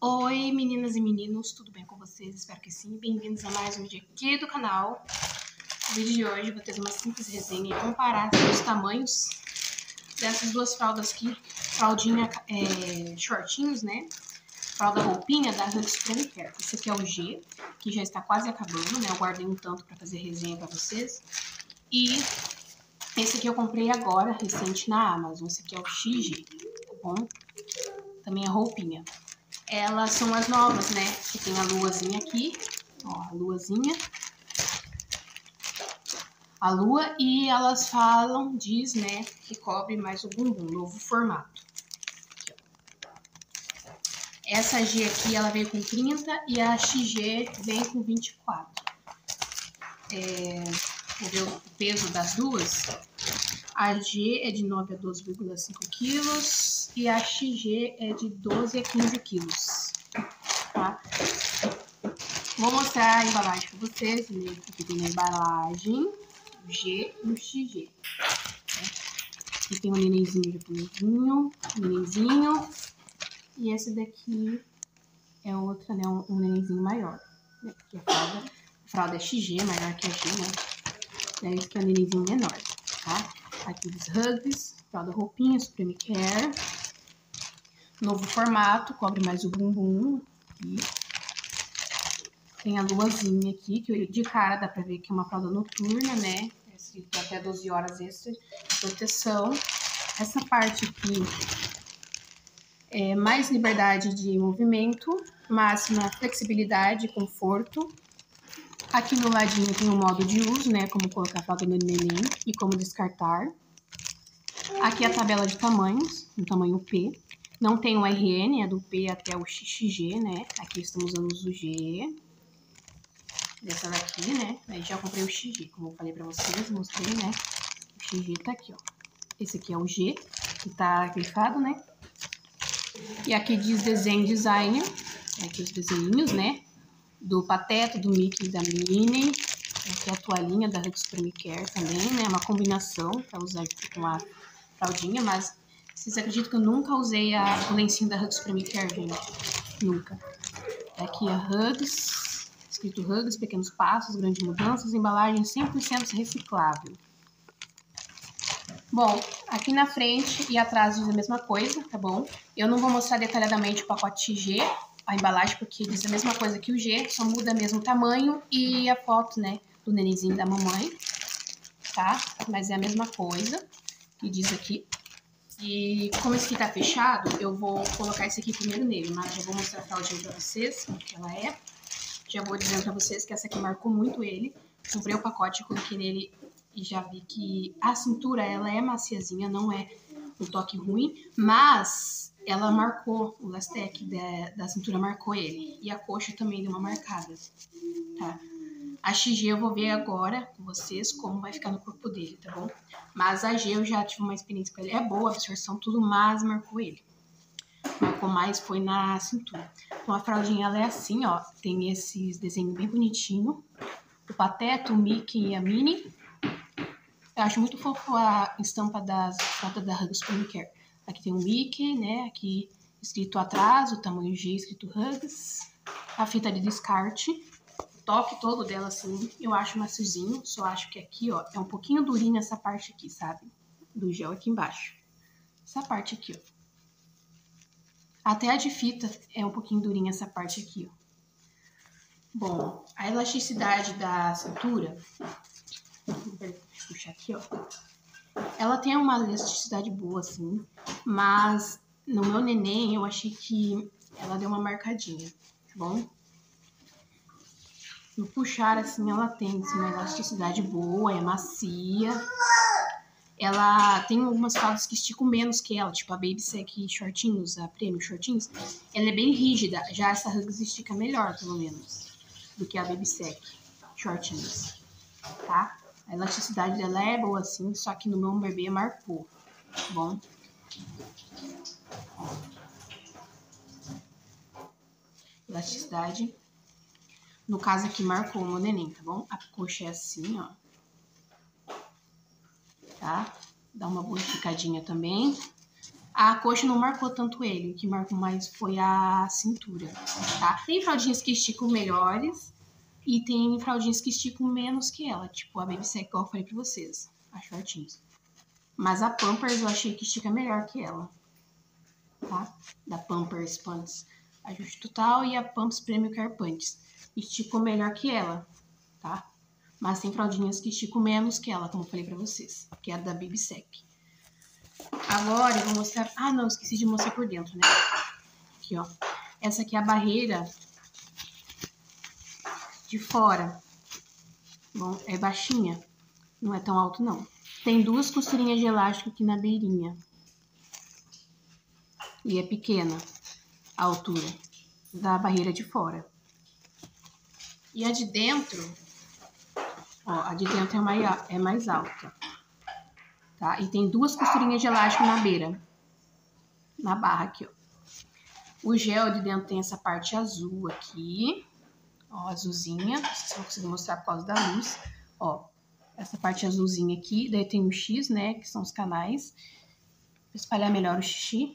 Oi, meninas e meninos, tudo bem com vocês? Espero que sim. Bem-vindos a mais um vídeo aqui do canal. No vídeo de hoje eu vou ter uma simples resenha e comparar os tamanhos dessas duas fraldas aqui. Fraldinha shortinhos, né? Fralda roupinha da Hugs Premi Care. Esse aqui é o G, que já está quase acabando, né? Eu guardei um tanto para fazer resenha para vocês. E esse aqui eu comprei agora, recente na Amazon. Esse aqui é o XG, tá bom? Também a roupinha. Elas são as novas, né? Que tem a luazinha aqui, ó, a luazinha. A lua, e elas diz, né, que cobre mais o bumbum, novo formato. Aqui, essa G aqui, ela veio com 30 e a XG vem com 24. Vou ver o peso das duas. A G é de 9 a 12,5 quilos e a XG é de 12 a 15 quilos. Tá? Vou mostrar a embalagem para vocês. Aqui tem a embalagem, o G e o XG. Aqui tem um nenenzinho nenenzinho. E esse daqui é outra, né? Um nenenzinho maior. Aqui a fralda é XG, maior que a G, né? Esse aqui é o nenenzinho menor, tá? Aqui os Hugs, fralda roupinha, Premi Care. Novo formato, cobre mais o bumbum. Aqui. Tem a luazinha aqui, que de cara dá pra ver que é uma fralda noturna, né? É escrito até 12 horas extra de proteção. Essa parte aqui é mais liberdade de movimento, máxima flexibilidade e conforto. Aqui no ladinho tem o modo de uso, né? Como colocar a fralda no neném e como descartar. Aqui a tabela de tamanhos, no tamanho P. Não tem o RN, é do P até o XG, né? Aqui estamos usando o G. Dessa daqui, né? Aí já comprei o XG, como eu falei pra vocês, mostrei, né? O XG tá aqui, ó. Esse aqui é o G, que tá grifado, né? E aqui diz desenho design. Aqui os desenhinhos, né? Do Pateta, do Mickey e da Minnie. Aqui a toalhinha da Hugs Premi Care também, né? Uma combinação pra usar com a fraldinha, mas vocês acreditam que eu nunca usei o lencinho da Hugs Premi Care, gente? Nunca. Aqui a Hugs, escrito Hugs, pequenos passos, grandes mudanças, embalagem 100% reciclável. Bom, aqui na frente e atrás diz a mesma coisa, tá bom? Eu não vou mostrar detalhadamente o pacote G, a embalagem, porque diz a mesma coisa que o G, só muda mesmo o tamanho e a foto, né, do nenenzinho da mamãe, tá? Mas é a mesma coisa que diz aqui. E como esse aqui tá fechado, eu vou colocar esse aqui primeiro nele, mas já vou mostrar a fraldinha pra vocês, como que ela é. Já vou dizendo pra vocês que essa aqui marcou muito ele. Comprei o pacote, coloquei nele e já vi que a cintura, ela é maciazinha, não é um toque ruim, mas ela marcou, o lastec da cintura marcou ele. E a coxa também deu uma marcada, tá? A XG eu vou ver agora com vocês como vai ficar no corpo dele, tá bom? Mas a G eu já tive uma experiência com ele. É boa a absorção, tudo, mas marcou ele. Marcou mais foi na cintura. Então a fraldinha ela é assim, ó. Tem esses desenhos bem bonitinhos. O Pateta, o Mickey e a Minnie. Eu acho muito fofo a estampa das fraldas da Hugs Premi Care. Aqui tem o Mickey, né? Aqui escrito atrás, o tamanho G escrito Hugs. A fita de descarte. O toque todo dela, assim, eu acho maciozinho. Só acho que aqui, ó, é um pouquinho durinho essa parte aqui, sabe? Do gel aqui embaixo. Essa parte aqui, ó. Até a de fita é um pouquinho durinha essa parte aqui, ó. Bom, a elasticidade da cintura, deixa eu puxar aqui, ó. Ela tem uma elasticidade boa, assim, mas no meu neném eu achei que ela deu uma marcadinha, tá bom? No puxar, assim, ela tem assim, uma elasticidade boa, é macia. Ela tem algumas fraldas que esticam menos que ela, tipo a Baby Sec Shortinhos, a Premium Shortinhos. Ela é bem rígida, já essa Hugs estica melhor, pelo menos, do que a Baby Sec Shortinhos, tá? A elasticidade dela é boa assim, só que no meu bebê marcou, tá bom? Elasticidade. No caso aqui marcou o meu neném, tá bom? A coxa é assim, ó. Tá? Dá uma boa esticadinha também. A coxa não marcou tanto ele, o que marcou mais foi a cintura, tá? Tem fraldinhas que esticam melhores e tem fraldinhas que esticam menos que ela, tipo a Baby Sec, igual eu falei pra vocês, as shortinhos. Mas a Pampers eu achei que estica melhor que ela, tá? Da Pampers Pants Ajuste Total e a Pampers Premium Care Pants. Esticou melhor que ela, tá? Mas tem fraldinhas que esticam menos que ela, como eu falei pra vocês, que é a da Baby Sec. Agora eu vou mostrar... Ah, não, esqueci de mostrar por dentro, né? Aqui, ó. Essa aqui é a barreira de fora. Bom, é baixinha. Não é tão alto, não. Tem 2 costurinhas de elástico aqui na beirinha. E é pequena a altura da barreira de fora. E a de dentro... Ó, a de dentro é mais alta. Tá? E tem 2 costurinhas de elástico na beira. Na barra aqui, ó. O gel de dentro tem essa parte azul aqui. Ó, azulzinha. Não sei se eu vou conseguir mostrar por causa da luz. Ó, essa parte azulzinha aqui. Daí tem o X, né? Que são os canais. Vou espalhar melhor o xixi.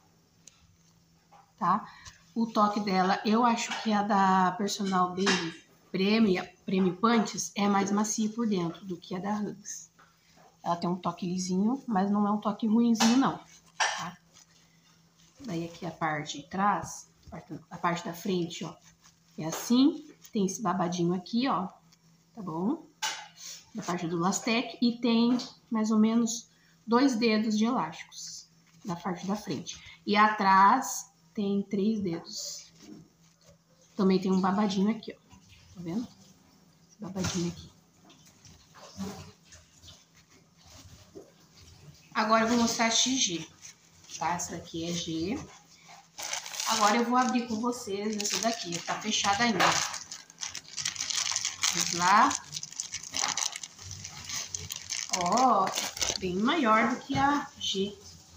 Tá? O toque dela, eu acho que a da Personal Baby Premium Pants é mais macia por dentro do que a da Hugs. Ela tem um toque lisinho, mas não é um toque ruinzinho, não. Tá? Daí aqui a parte de trás, a parte da frente, ó. É assim, tem esse babadinho aqui, ó. Tá bom? Da parte do Lastec. E tem mais ou menos 2 dedos de elásticos na parte da frente. E atrás tem 3 dedos. Também tem um babadinho aqui, ó. Tá vendo? Esse babadinho aqui. Agora eu vou mostrar a XG, tá? Essa daqui é G. Agora eu vou abrir com vocês essa daqui, tá fechada ainda. Vamos lá. Ó, bem maior do que a G.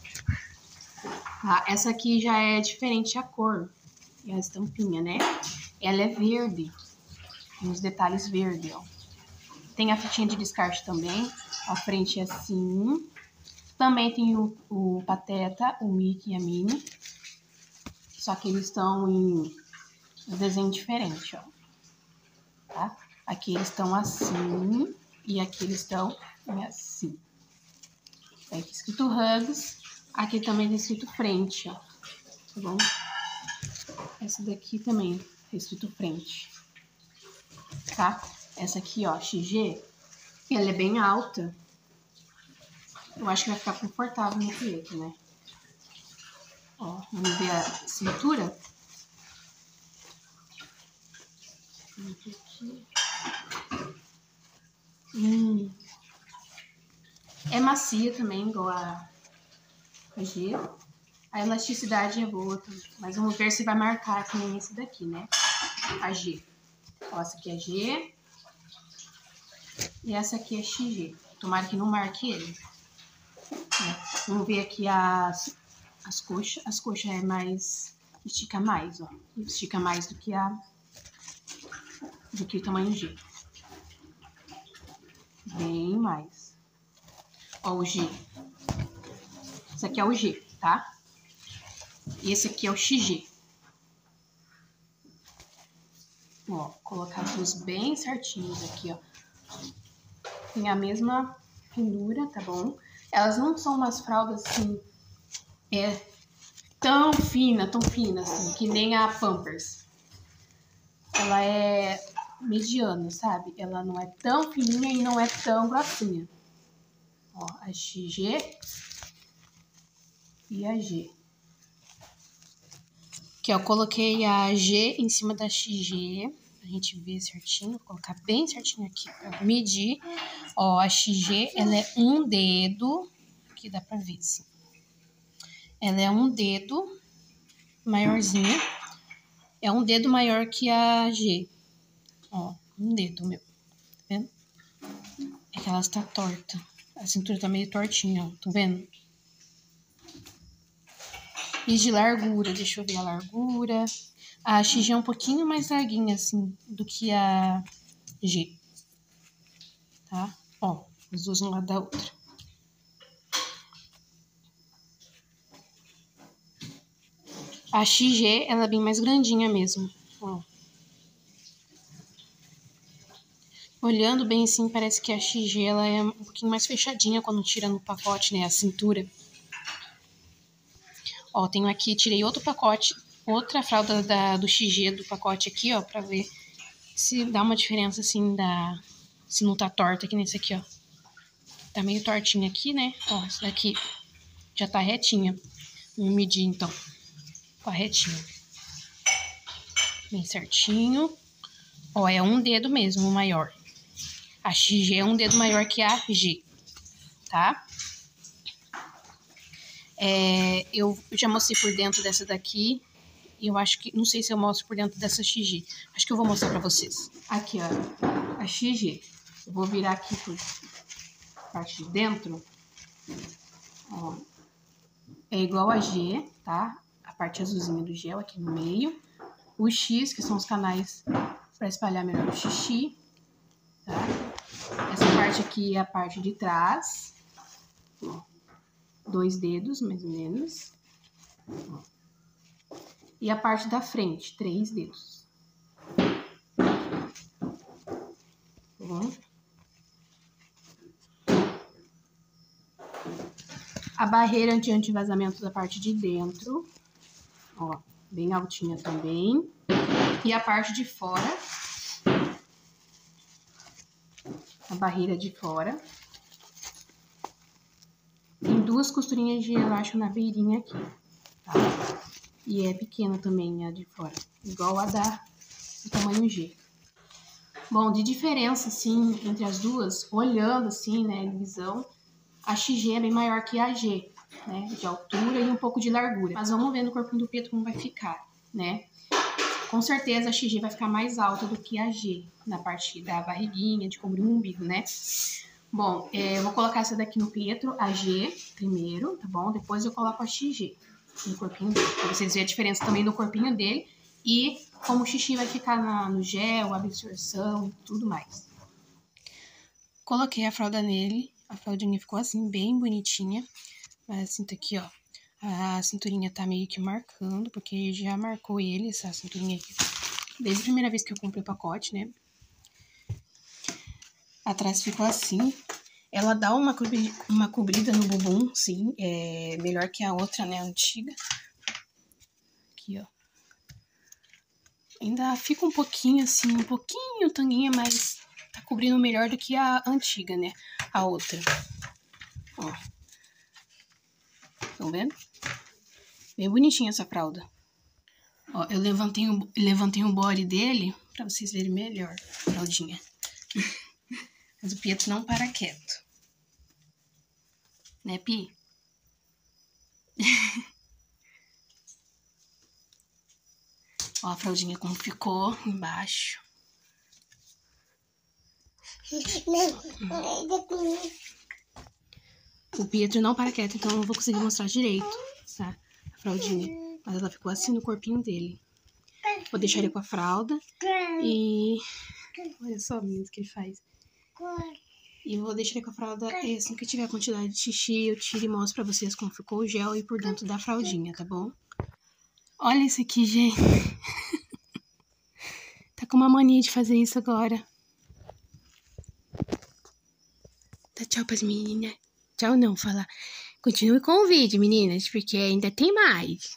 Tá? Essa aqui já é diferente a cor e a estampinha, né? Ela é verde, tem os detalhes verde, ó. Tem a fitinha de descarte também, a frente é assim. Também tem o Pateta, o Mickey e a Minnie. Só que eles estão em um desenho diferente, ó. Tá? Aqui eles estão assim e aqui eles estão assim. Tem aqui escrito Hugs. Aqui também tem escrito frente, ó. Tá bom? Essa daqui também tem escrito frente. Tá? Essa aqui, ó, XG, ela é bem alta. Eu acho que vai ficar confortável no preto, né? Ó, vamos ver a cintura. É macia também, igual a G. A elasticidade é boa também. Mas vamos ver se vai marcar que nem esse daqui, né? A G. Ó, essa aqui é G. E essa aqui é XG. Tomara que não marque ele. Vamos ver aqui as coxas. As coxas é mais... Estica mais, ó. Estica mais do que o tamanho G. Bem mais. Ó, o G. Esse aqui é o G, tá? E esse aqui é o XG. Ó, colocar as duas bem certinhas aqui, ó. Tem a mesma pendura, tá bom? Elas não são umas fraldas, assim, tão fina, assim, que nem a Pampers. Ela é mediana, sabe? Ela não é tão fininha e não é tão grossinha. Ó, a XG e a G. Aqui, ó, eu coloquei a G em cima da XG, pra gente ver certinho. Vou colocar bem certinho aqui pra medir. Ó, a XG, ela é um dedo. Aqui dá pra ver, assim. Ela é um dedo maiorzinha. É um dedo maior que a G. Ó, um dedo, meu. Tá vendo? É que ela está torta. A cintura tá meio tortinha, ó. Tá vendo? E de largura, deixa eu ver a largura. A XG é um pouquinho mais larguinha, assim, do que a G. Tá? Ó, as duas um lado da outra. A XG, ela é bem mais grandinha mesmo, ó. Olhando bem assim, parece que a XG, ela é um pouquinho mais fechadinha quando tira no pacote, né, a cintura. Ó, tenho aqui, tirei outro pacote, outra fralda do XG do pacote aqui, ó, pra ver se dá uma diferença, assim, se não tá torta aqui nesse aqui, ó. Tá meio tortinha aqui, né? Ó, essa daqui já tá retinha. Vou medir, então. Tá retinho. Bem certinho. Ó, é um dedo mesmo, o maior. A XG é um dedo maior que a G, tá? Eu já mostrei por dentro dessa daqui. E eu acho que... Não sei se eu mostro por dentro dessa XG. Acho que eu vou mostrar pra vocês. Aqui, ó. A XG. Eu vou virar aqui por parte de dentro. Ó. É igual a G, tá? A parte azulzinha do gel aqui no meio. O X, que são os canais para espalhar melhor o xixi, tá? Essa parte aqui é a parte de trás. Ó. 2 dedos, mais ou menos. Ó. E a parte da frente, 3 dedos. Bom. A barreira de anti-vazamento da parte de dentro, ó, bem altinha também. E a parte de fora, a barreira de fora. Tem 2 costurinhas de elástico na beirinha aqui, tá? E é pequena também a de fora, igual a do tamanho G. Bom, de diferença, assim, entre as duas, olhando assim, né, em visão, a XG é bem maior que a G, né, de altura e um pouco de largura. Mas vamos ver no corpinho do Pietro como vai ficar, né. Com certeza a XG vai ficar mais alta do que a G, na parte da barriguinha, de cobrir o umbigo, né. Bom, eu vou colocar essa daqui no Pietro, a G primeiro, tá bom? Depois eu coloco a XG no corpinho dele, pra vocês verem a diferença também do corpinho dele e como o xixi vai ficar no gel, a absorção e tudo mais. Coloquei a fralda nele, a fraldinha ficou assim, bem bonitinha. Mas sinto aqui, ó, a cinturinha tá meio que marcando, porque já marcou ele, essa cinturinha aqui, desde a primeira vez que eu comprei o pacote, né? Atrás ficou assim. Ela dá uma cobrida no bumbum, sim, é melhor que a outra, né, antiga. Aqui, ó. Ainda fica um pouquinho assim, um pouquinho tanguinha, mas tá cobrindo melhor do que a antiga, né? A outra. Ó. Estão vendo? Bem bonitinha essa fralda. Ó, eu levantei o body dele pra vocês verem melhor a fraldinha. Mas o Pietro não para quieto. Né, Pi? Ó a fraldinha como ficou embaixo. O Pietro não para quieto, então eu não vou conseguir mostrar direito, tá? A fraldinha. Mas ela ficou assim no corpinho dele. Vou deixar ele com a fralda. E... olha só, meninas, que ele faz. E vou deixar ele com a fralda. E assim que tiver a quantidade de xixi, eu tiro e mostro pra vocês como ficou o gel e por dentro da fraldinha, tá bom? Olha isso aqui, gente. Tá com uma mania de fazer isso agora. Dá tchau pras meninas. Tchau não, fala. Continue com o vídeo, meninas, porque ainda tem mais.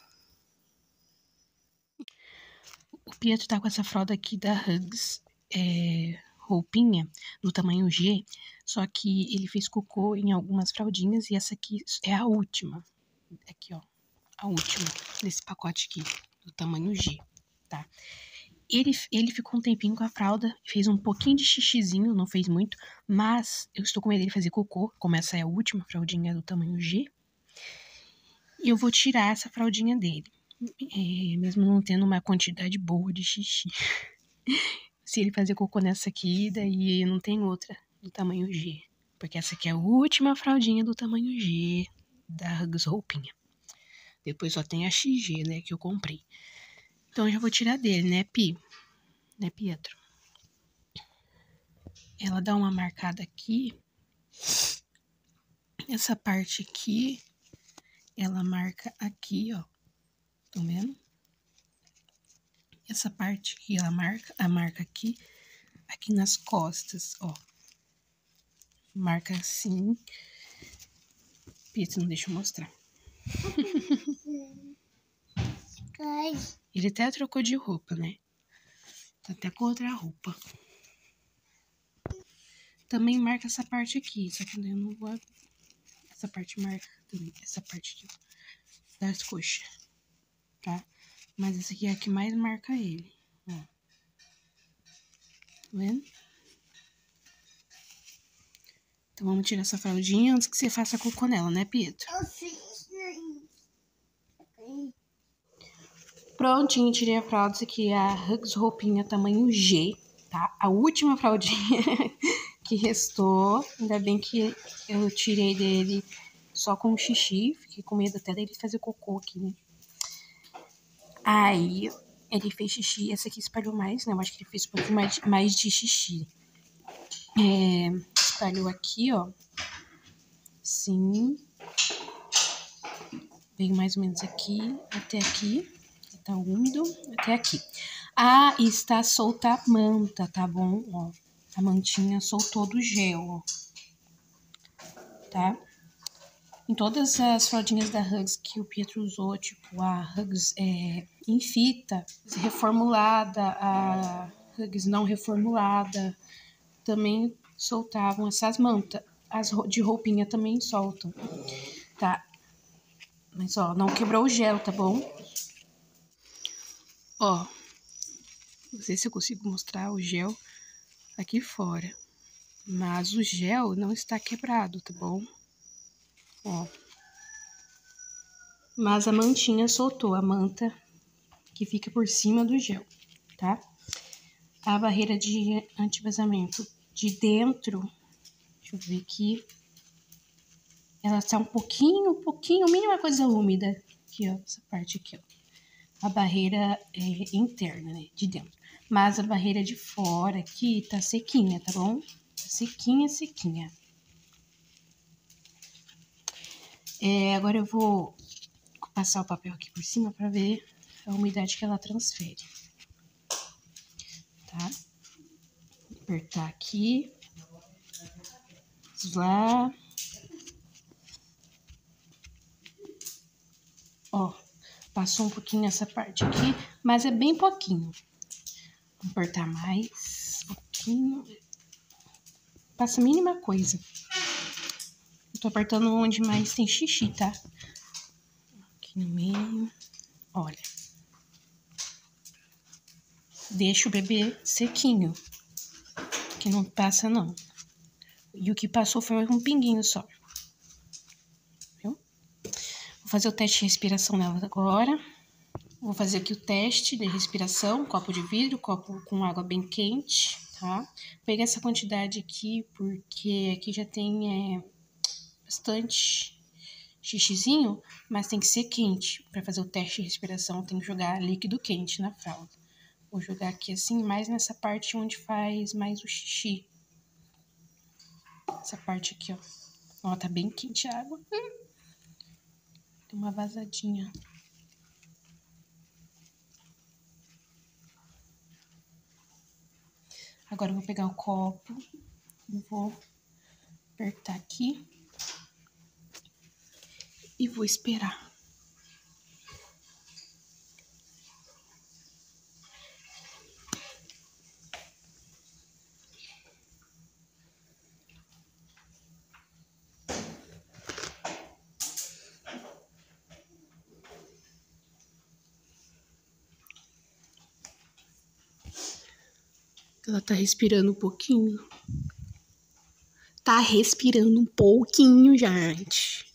O Pietro tá com essa fralda aqui da Huggies, roupinha, do tamanho G, só que ele fez cocô em algumas fraldinhas e essa aqui é a última. Aqui, ó, a última desse pacote aqui, do tamanho G, tá? Ele ficou um tempinho com a fralda, fez um pouquinho de xixizinho, não fez muito, mas eu estou com medo dele fazer cocô, como essa é a última fraldinha do tamanho G, e eu vou tirar essa fraldinha dele, mesmo não tendo uma quantidade boa de xixi. Se ele fazer cocô nessa aqui, daí não tem outra do tamanho G, porque essa aqui é a última fraldinha do tamanho G da Huggies roupinha. Depois só tem a XG, né, que eu comprei. Então eu já vou tirar dele, né, Pi? Né, Pietro? Ela dá uma marcada aqui. Essa parte aqui, ela marca aqui, ó. Estão vendo? Essa parte aqui, a marca aqui nas costas, ó. Marca assim. Pizza, não deixa eu mostrar. Ele até trocou de roupa, né? Tá até com outra roupa. Também marca essa parte aqui, só que eu não vou... Essa parte marca também, essa parte das coxas, tá? Mas essa aqui é a que mais marca ele, ó. Tá vendo? Então vamos tirar essa fraldinha antes que você faça cocô nela, né, Pietro? Prontinho, tirei a fralda. Isso aqui é a Huggies roupinha tamanho G, tá? A última fraldinha que restou. Ainda bem que eu tirei dele só com xixi. Fiquei com medo até dele fazer cocô aqui, né? Aí, ele fez xixi. Essa aqui espalhou mais, né? Eu acho que ele fez um pouquinho mais de xixi. Espalhou aqui, ó. Sim. Veio mais ou menos aqui, até aqui. Tá úmido, até aqui. Ah, está solta a manta, tá bom? Ó, a mantinha soltou do gel, ó. Tá? Em todas as fraldinhas da Huggies que o Pietro usou, tipo a Huggies em fita, reformulada, a Huggies não reformulada, também soltavam essas mantas. As de roupinha também soltam, tá? Mas, ó, não quebrou o gel, tá bom? Ó, não sei se eu consigo mostrar o gel aqui fora. Mas o gel não está quebrado, tá bom? Ó. Mas a mantinha soltou, a manta que fica por cima do gel, tá? A barreira de anti-vazamento de dentro, deixa eu ver aqui. Ela está um pouquinho, mínima coisa úmida. Aqui, ó, essa parte aqui, ó. A barreira interna, né, de dentro. Mas a barreira de fora aqui tá sequinha, tá bom? Tá sequinha, sequinha. Agora eu vou passar o papel aqui por cima para ver a umidade que ela transfere. Tá? Apertar aqui. Lá. Ó, passou um pouquinho essa parte aqui, mas é bem pouquinho. Vou apertar mais um pouquinho. Passa a mínima coisa. Eu tô apertando onde mais tem xixi, tá? Aqui no meio. Olha. Deixa o bebê sequinho. Que não passa, não. E o que passou foi um pinguinho só. Viu? Vou fazer o teste de respiração nela agora. Vou fazer aqui o teste de respiração. Copo de vidro, copo com água bem quente, tá? Vou pegar essa quantidade aqui, porque aqui já tem bastante xixizinho, mas tem que ser quente. Para fazer o teste de respiração, tem que jogar líquido quente na fralda. Vou jogar aqui assim, mais nessa parte onde faz mais o xixi. Essa parte aqui, ó. Ó, tá bem quente a água. Tem uma vazadinha. Agora eu vou pegar o copo e vou apertar aqui. E vou esperar. Ela tá respirando um pouquinho. Tá respirando um pouquinho, gente.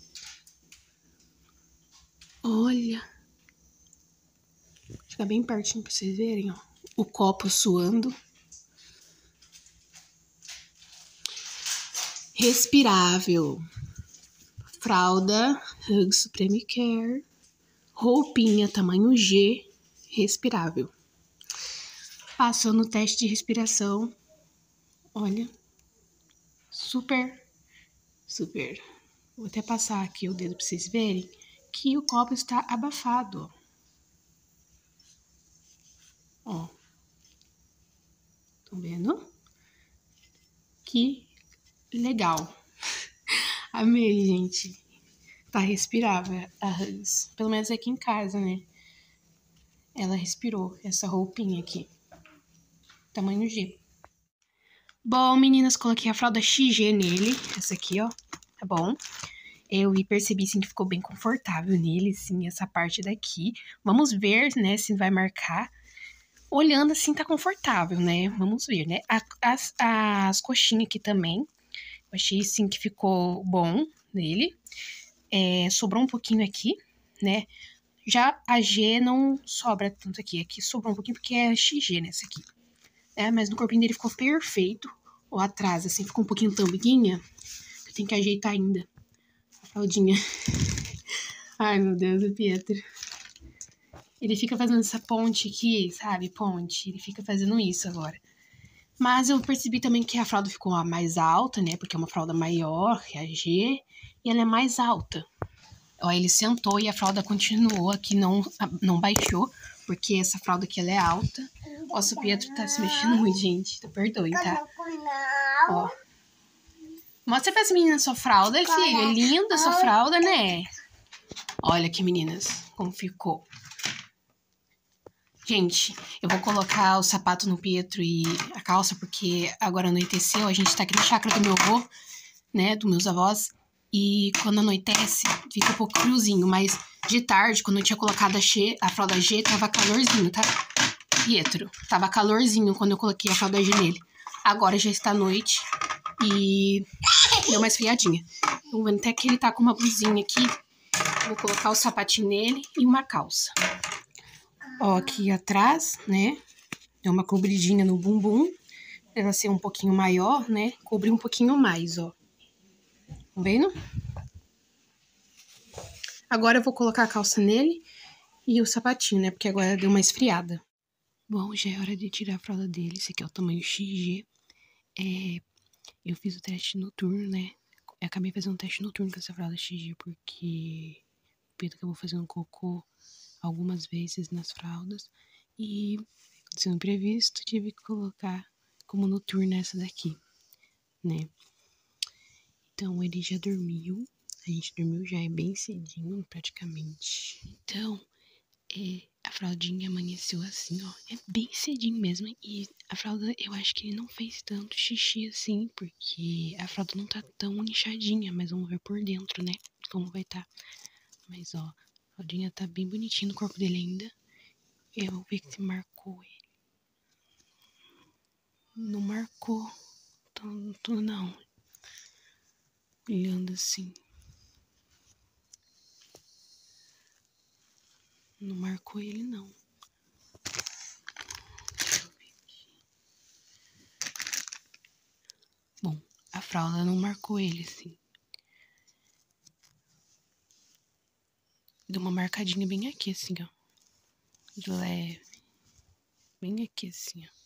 Olha. Vou ficar bem pertinho pra vocês verem, ó. O copo suando. Respirável. Fralda Huggies Supreme Care. Roupinha tamanho G. Respirável. Passou no teste de respiração. Olha. Super. Vou até passar aqui o dedo pra vocês verem que o copo está abafado. que legal. Amei, gente. Tá respirável a Hugs. Pelo menos aqui em casa, né? Ela respirou essa roupinha aqui. Tamanho G. Bom, meninas, coloquei a fralda XG nele. Essa aqui, ó. Tá bom? Eu percebi, sim, que ficou bem confortável nele, sim, essa parte daqui. Vamos ver, né, se vai marcar. Olhando assim, tá confortável, né? Vamos ver, né? As coxinhas aqui também. Eu achei, sim, que ficou bom nele. Sobrou um pouquinho aqui, né? Já a G não sobra tanto aqui. Aqui sobrou um pouquinho porque é XG nessa aqui. Mas no corpinho dele ficou perfeito. Ou atrás, assim, ficou um pouquinho tambiguinha. Eu tenho que ajeitar ainda a fraldinha. Ai, meu Deus, o Pietro. Ele fica fazendo essa ponte aqui, sabe? Ponte. Ele fica fazendo isso agora. Mas eu percebi também que a fralda ficou mais alta, né? Porque é uma fralda maior que a G. E ela é mais alta. Ó, ele sentou e a fralda continuou aqui, não baixou. Porque essa fralda aqui, ela é alta. Nossa, o Pietro tá se mexendo muito, gente. Perdoe, tá? Ó. Mostra pras meninas sua fralda, filho. É linda a sua fralda, né? Olha aqui, meninas, como ficou. Gente, eu vou colocar o sapato no Pietro e a calça, porque agora anoiteceu. A gente tá aqui na chácara do meu avô, né, dos meus avós. E quando anoitece, fica um pouco friozinho. Mas de tarde, quando eu tinha colocado a fralda G, tava calorzinho, tá? Pietro, tava calorzinho quando eu coloquei a fralda G nele. Agora já está noite e deu uma esfriadinha. Tô vendo até que ele tá com uma blusinha aqui. Vou colocar o sapatinho nele e uma calça. Ó, aqui atrás, né? Deu uma cobridinha no bumbum. Pra ela ser um pouquinho maior, né? Cobrir um pouquinho mais, ó. Tá vendo? Agora eu vou colocar a calça nele e o sapatinho, né? Porque agora deu uma esfriada. Bom, já é hora de tirar a fralda dele. Esse aqui é o tamanho XG. Eu fiz o teste noturno, né? Eu acabei fazendo um teste noturno com essa fralda XG porque o Pedro acabou fazendo cocô algumas vezes nas fraldas. E, sendo imprevisto, tive que colocar como noturna essa daqui, né? Então, ele já dormiu. A gente dormiu já é bem cedinho, praticamente. Então, a fraldinha amanheceu assim, ó. É bem cedinho mesmo. E a fralda, eu acho que ele não fez tanto xixi assim, porque a fralda não tá tão inchadinha. Mas vamos ver por dentro, né? Como vai tá. Mas, ó, a fraldinha tá bem bonitinha no corpo dele ainda. Eu vou ver se marcou ele. Não marcou. Tanto não. Olhando assim. Não marcou ele, não. Deixa eu ver aqui. Bom, a fralda não marcou ele, assim. Deu uma marcadinha bem aqui, assim, ó. De leve. Bem aqui, assim, ó.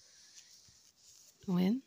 Tá vendo?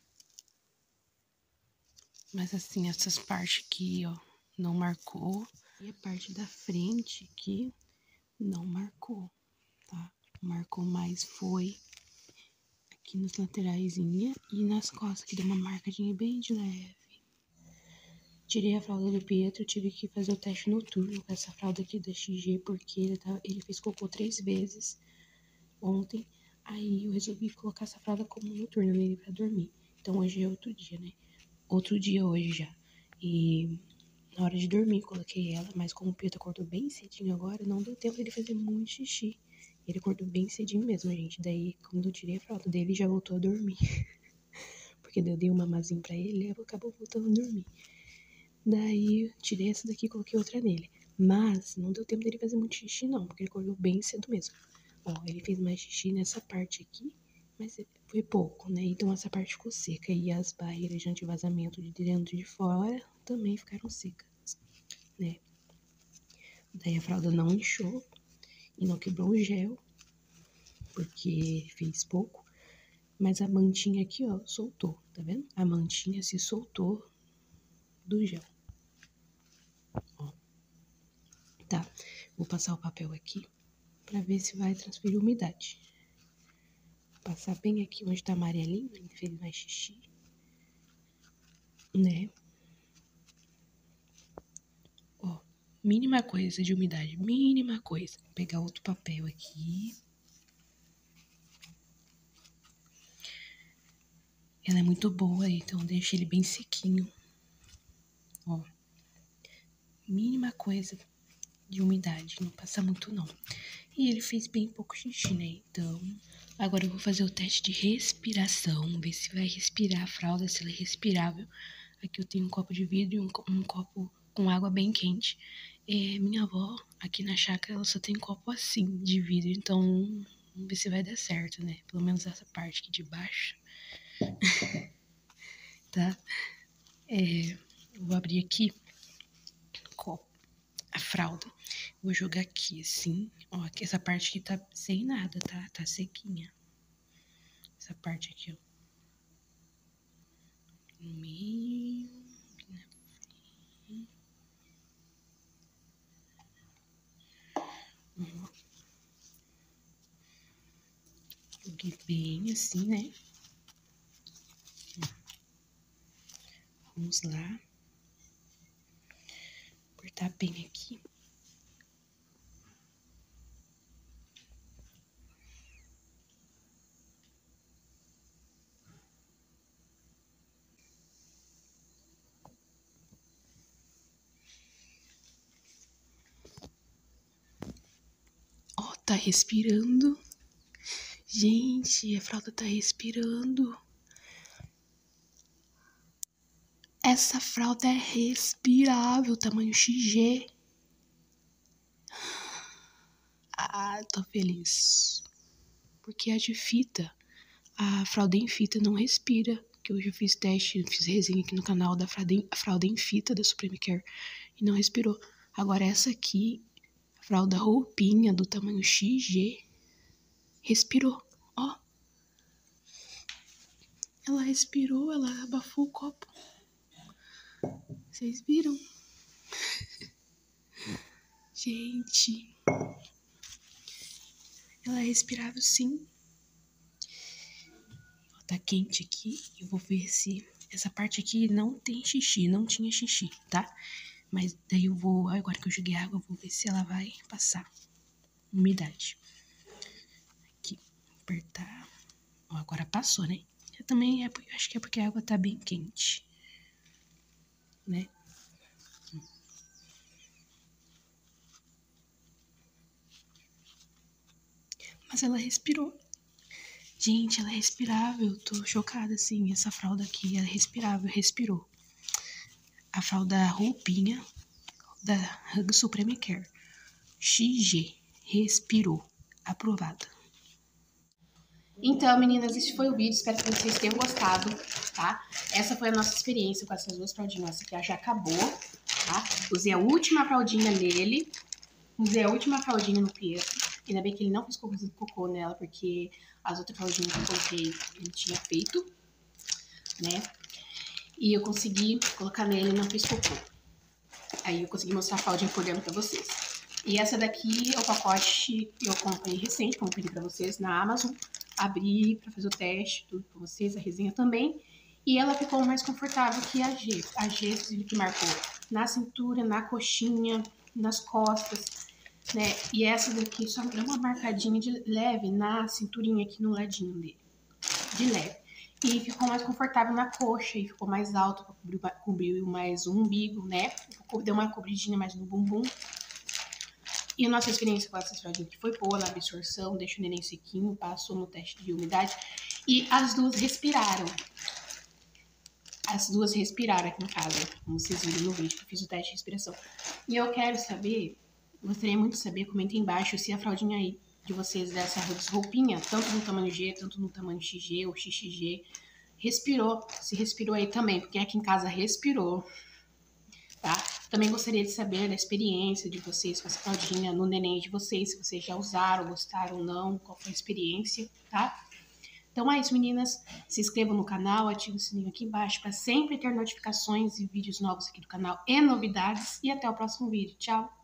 Mas, assim, essas partes aqui, ó, não marcou. E a parte da frente aqui não marcou, tá? Marcou mais foi aqui nas lateraisinhas e nas costas, que deu uma marcadinha bem de leve. Tirei a fralda do Pietro, tive que fazer o teste noturno com essa fralda aqui da XG, porque ele fez cocô 3 vezes ontem. Aí eu resolvi colocar essa fralda como noturna nele pra dormir. Então hoje é outro dia, né? Outro dia hoje já. E na hora de dormir coloquei ela, mas como o Pietro acordou bem cedinho agora, não deu tempo dele fazer muito xixi. Ele acordou bem cedinho mesmo, gente. Daí, quando eu tirei a fralda dele, já voltou a dormir. Porque eu dei uma mamazinha pra ele e acabou voltando a dormir. Daí, tirei essa daqui e coloquei outra nele. Mas, não deu tempo dele fazer muito xixi, não. Porque ele acordou bem cedo mesmo. Ó, ele fez mais xixi nessa parte aqui. Mas foi pouco, né? Então, essa parte ficou seca. E as barreiras de antivazamento de dentro e de fora também ficaram secas, né? Daí, a fralda não inchou. E não quebrou o gel. Porque fez pouco. Mas a mantinha aqui, ó, soltou. Tá vendo? A mantinha se soltou do gel. Ó. Tá, vou passar o papel aqui pra ver se vai transferir umidade. Vou passar bem aqui onde tá amarelinho, ele fez mais xixi. né? Ó, mínima coisa de umidade, mínima coisa. Vou pegar outro papel aqui. Ela é muito boa, então deixa ele bem sequinho. Ó, mínima coisa de umidade, não passa muito não. E ele fez bem pouco xixi, né? Então, agora eu vou fazer o teste de respiração, ver se vai respirar a fralda, se ela é respirável. Aqui eu tenho um copo de vidro e um copo com água bem quente. Minha avó, aqui na chácara, ela só tem copo assim, de vidro, então vamos ver se vai dar certo, né? Pelo menos essa parte aqui de baixo. Tá? Vou abrir aqui a fralda. Vou jogar aqui assim. Ó, aqui, essa parte aqui tá sem nada, tá? Tá sequinha. Essa parte aqui, ó. No meio. Joguei bem assim, né? Vamos lá. Cortar bem aqui. Ó, tá respirando. Gente, a fralda tá respirando. Essa fralda é respirável, tamanho XG. Ah, tô feliz. Porque a de fita, a fralda em fita não respira. Que hoje eu fiz teste, fiz resenha aqui no canal da fralda em fita da Supreme Care e não respirou. Agora essa aqui, a fralda roupinha do tamanho XG, respirou. Ó. Ela respirou, ela abafou o copo. Vocês viram? Gente. Ela é respirável sim. Ó, tá quente aqui. Eu vou ver se... Essa parte aqui não tem xixi, não tinha xixi, tá? Mas daí eu vou... Agora que eu joguei água, eu vou ver se ela vai passar umidade. Aqui. Apertar. Ó, agora passou, né? Eu também acho que é porque a água tá bem quente. Né? Mas ela respirou. Gente, ela é respirável. Tô chocada, assim. Essa fralda aqui é respirável, respirou. A fralda roupinha da Hug Supreme Care. XG. Respirou. Aprovada. Então, meninas, esse foi o vídeo. Espero que vocês tenham gostado, tá? Essa foi a nossa experiência com essas duas fraldinhas. Essa aqui já acabou, tá? Usei a última fraldinha nele. Usei a última fraldinha no Pietro. Ainda bem que ele não fez cocô nela, porque as outras fraldinhas que eu coloquei, ele tinha feito, né? E eu consegui colocar nele e não fiz cocô. Aí eu consegui mostrar a fraldinha por dentro pra vocês. E essa daqui é o pacote que eu comprei recente, como eu pedi pra vocês na Amazon. Abri pra fazer o teste, tudo pra vocês, a resenha também. E ela ficou mais confortável que a G. A G, que marcou na cintura, na coxinha, nas costas, né? E essa daqui só deu uma marcadinha de leve na cinturinha aqui no ladinho dele. De leve. E ficou mais confortável na coxa e ficou mais alto para cobrir mais o umbigo, né? Deu uma cobridinha mais no bumbum. E a nossa experiência com essa fraldinha foi boa na absorção, deixa o neném sequinho, passou no teste de umidade. E as duas respiraram. As duas respiraram aqui em casa, como vocês viram no vídeo que eu fiz o teste de respiração. E eu quero saber, gostaria muito de saber, comenta aí embaixo se a fraldinha aí de vocês dessa roupinha, tanto no tamanho G, tanto no tamanho XG ou XXG, respirou, se respirou aí também, porque aqui em casa respirou, tá? Também gostaria de saber da experiência de vocês com essa fraldinha no neném de vocês, se vocês já usaram, gostaram ou não, qual foi a experiência, tá? Então é isso, meninas. Se inscrevam no canal, ative o sininho aqui embaixo para sempre ter notificações e vídeos novos aqui do canal e novidades. E até o próximo vídeo. Tchau!